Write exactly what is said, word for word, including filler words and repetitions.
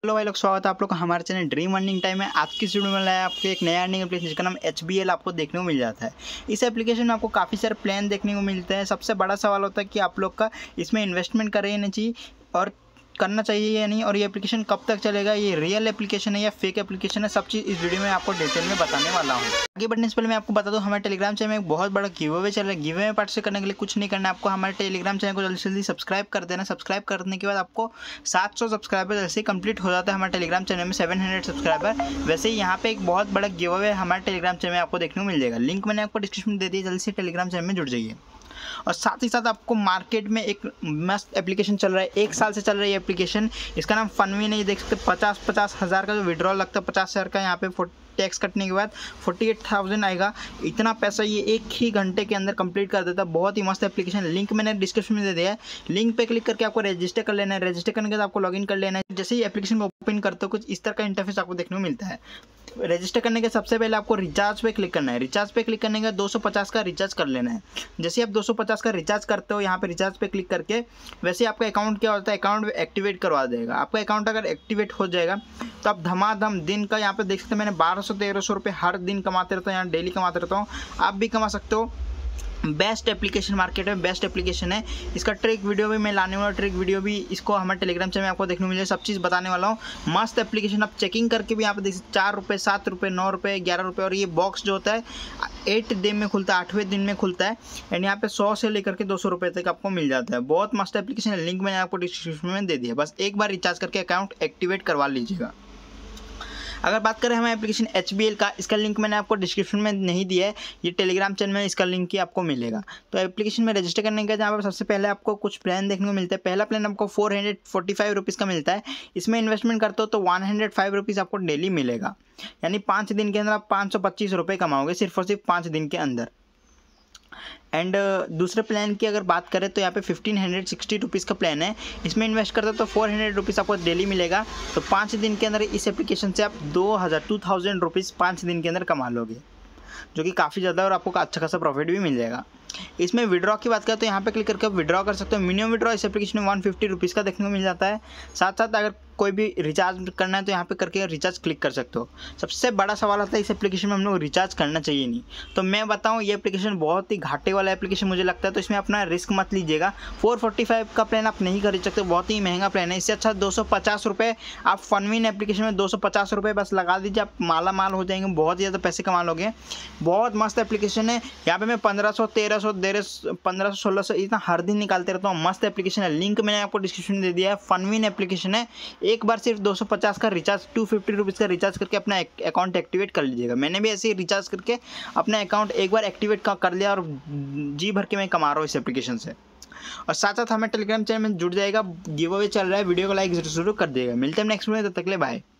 Hello भाई लोग, स्वागत है आप लोग का हमारे चैनल ड्रीम अर्निंग टाइम है। आज की वीडियो में लाया आपको एक नया अर्निंग एप्लीकेशन जिसका नाम एच बी एल आपको देखने को मिल जाता है। इस एप्लीकेशन में आपको काफ़ी सारे प्लान देखने को मिलते हैं। सबसे बड़ा सवाल होता है कि आप लोग का इसमें इन्वेस्टमेंट करें या नहीं चाहिए और करना चाहिए या नहीं, और ये एप्लीकेशन कब तक चलेगा, ये रियल एप्लीकेशन है या फेक एप्लीकेशन है, सब चीज़ इस वीडियो में आपको डिटेल में बताने वाला हूँ। आगे बढ़ने से पहले मैं आपको बता दूँ, हमारे टेलीग्राम चैनल में एक बहुत बड़ा गिव अवे चल रहा है। गिव अवे में पार्टिसिपेट करने के लिए कुछ नहीं करना है, आपको हमारे टेलीग्राम चैनल को जल्दी से जल्दी सब्सक्राइब कर देना। सब्सक्राइब करने के बाद आपको सात सौ सब्सक्राइबर जैसे ही कंप्लीट हो जाता है हमारे टेलीग्राम चैनल में सेवन हंड्रेड सब्सक्राइबर, वैसे ही यहाँ पे एक बहुत बड़ा गिव अवे हमारे टेलीग्राम चैनल में आपको देखने को मिल जाएगा। लिंक मैंने आपको डिस्क्रिप्शन में दे दिया, जल्दी से टेलीग्राम चैनल में जुड़ जाइए। और साथ ही साथ आपको मार्केट में एक मस्त एप्लीकेशन चल रहा है, एक साल से चल रही है एप्लीकेशन, इसका नाम फनविन है। ये देख सकते पचास पचास हज़ार का जो विड्रॉल लगता है, पचास हज़ार का यहाँ पे टैक्स कटने के बाद फोर्टी एट थाउजेंड आएगा। इतना पैसा ये एक ही घंटे के अंदर कंप्लीट कर देता है। बहुत ही मस्त एप्लीकेशन। लिंक मैंने डिस्क्रिप्शन में दे दिया है, लिंक पे क्लिक करके आपको रजिस्टर कर लेना है। रजिस्टर करने के बाद आपको लॉगिन कर लेना है। जैसे ही एप्लीकेशन को ओपन करते हो कुछ इस तरह का इंटरफेस आपको देखने को मिलता है। रजिस्टर करने के सबसे पहले आपको रिचार्ज पे क्लिक करना है। रिचार्ज पे क्लिक करने के बाद दो सौ पचास का रिचार्ज कर लेना है। जैसे आप दो सौ पचास का रिचार्ज करते हो, यहाँ पे रिचार्ज पे क्लिक करके वैसे ही आपका अकाउंट क्या होता है, अकाउंट एक्टिवेट करवा देगा। आपका अकाउंट अगर एक्टिवेट हो जाएगा तो आप धमाधम दिन का यहाँ पे देख सकते हैं, मैंने बारह सौ तेरह सौ रुपये हर दिन कमाते रहता हूँ, यहाँ डेली कमाते रहता हूँ। आप भी कमा सकते हो। बेस्ट एप्लीकेशन मार्केट में, बेस्ट एप्लीकेशन है। इसका ट्रिक वीडियो भी मैं लाने वाला, ट्रिक वीडियो भी इसको हमारे टेलीग्राम चैनल में आपको देखने को मिल जाए, सब चीज़ बताने वाला हूँ। मस्त एप्लीकेशन, आप चेकिंग करके भी यहाँ पे देख सकते चार रुपये सात रुपये नौ रुपये ग्यारह रुपये। और ये बॉक्स जो होता है एट दिन में खुलता है, आठवें दिन में खुलता है। एंड यहाँ पे सौ से लेकर के दो सौ रुपये तक आपको मिल जाता है। बहुत मस्त एप्लीकेशन है। लिंक मैंने आपको डिस्क्रिप्शन में दे दिया, बस एक बार रिचार्ज करके अकाउंट एक्टिवेट करवा लीजिएगा। अगर बात करें हमारे एप्लीकेशन एच बी एल का, इसका लिंक मैंने आपको डिस्क्रिप्शन में नहीं दिया है, ये टेलीग्राम चैनल में इसका लिंक ही आपको मिलेगा। तो एप्लीकेशन में रजिस्टर करने का जहाँ पर सबसे पहले आपको कुछ प्लान देखने को मिलता है। पहला प्लान आपको four hundred forty five rupees का मिलता है। इसमें इन्वेस्टमेंट करते हो तो वन हंड्रेड फाइव रुपीज़ आपको डेली मिलेगा, यानी पाँच दिन के अंदर आप पाँच सौ पच्चीस रुपये कमाओगे, सिर्फ और सिर्फ पाँच दिन के अंदर। एंड दूसरे प्लान की अगर बात करें तो यहाँ पे फिफ्टीन हंड्रेड सिक्सटी रुपीज़ का प्लान है। इसमें इन्वेस्ट करते हो तो फोर हंड्रेड रुपीज़ आपको डेली मिलेगा। तो पाँच दिन के अंदर इस एप्लीकेशन से आप दो हज़ार टू थाउजेंड रुपीज़ पाँच दिन के अंदर कमा लोगे, जो कि काफ़ी ज़्यादा और आपको अच्छा खासा प्रॉफिट भी मिल जाएगा। इसमें विड्रॉ की बात करें तो यहाँ पे क्लिक करके आप विड्रॉ कर सकते हो। मिनिमम विड्रॉ इस एप्लीकेशन में वन फिफ्टी रुपीज़ का देखने को मिल जाता है। साथ साथ अगर कोई भी रिचार्ज करना है तो यहाँ पे करके रिचार्ज क्लिक कर सकते हो। सबसे बड़ा सवाल आता है इस एप्लीकेशन में हम लोग रिचार्ज करना चाहिए नहीं, तो मैं बताऊँ ये एप्लीकेशन बहुत ही घाटे वाला एप्लीकेशन मुझे लगता है, तो इसमें अपना रिस्क मत लीजिएगा। फोर फोर्टी फाइव का प्लान आप नहीं खरीद सकते, बहुत ही महंगा प्लान है। इससे अच्छा दो सौ पचास रुपये आप फनविन एप्लीकेशन में दो सौ पचास रुपये बस लगा दीजिए, आप माला माल हो जाएंगे, बहुत ज़्यादा पैसे कमा लोगे। बहुत मस्त एप्लीकेशन है। यहाँ पे मैं पंद्रह सौ तेरह सौ तेरह पंद्रह सौ सोलह सौ इतना हर दिन निकालते रहता हूँ। मस्त एप्लीकेशन है। लिंक मैंने आपको डिस्क्रिप्शन में दे दिया है। फनविन एप्लीकेशन है। एक बार सिर्फ दो सौ पचास का रिचार्ज टू फिफ्टी रुपीज़ का रिचार्ज करके अपना अकाउंट एक्टिवेट कर लीजिएगा। मैंने भी ऐसे ही रिचार्ज करके अपना अकाउंट एक बार एक्टिवेट कर लिया और जी भर के मैं कमा रहा हूँ इस एप्लीकेशन से। और साथ साथ हमें टेलीग्राम चैनल में जुड़ जाएगा, गिव अवे चल रहा है। वीडियो को लाइक जरूर कर देगा। मिलते हैं नेक्स्ट वीडियो, तब तक के लिए बाय।